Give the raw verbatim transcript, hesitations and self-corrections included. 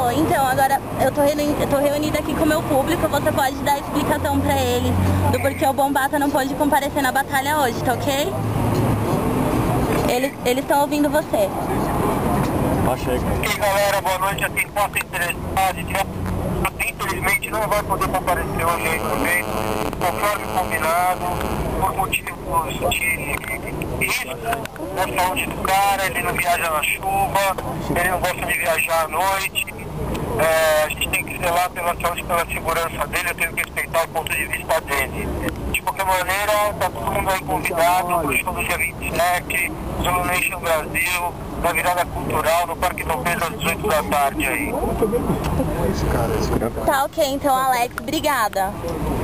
Bom, então, agora eu tô, reuni eu tô reunida aqui com o meu público, você pode dar explicação pra eles do porquê o Bombata não pôde comparecer na batalha hoje, tá ok? Eles estão ouvindo você. Achei. Ok, galera, boa noite. A quem possa interessar, infelizmente não vai poder comparecer hoje aí também, conforme combinado, por motivos de risco da saúde do cara. Ele não viaja na chuva, ele não gosta de viajar à noite. É, a gente tem que zelar pela saúde e pela segurança dele, eu tenho que respeitar o ponto de vista dele. De qualquer maneira, tá todo mundo aí convidado para o show do dia vinte e sete, Zulu Nation Brasil, na virada cultural, no Parque Dom Pedro às dezoito da tarde aí. Tá ok, então, Alex, obrigada.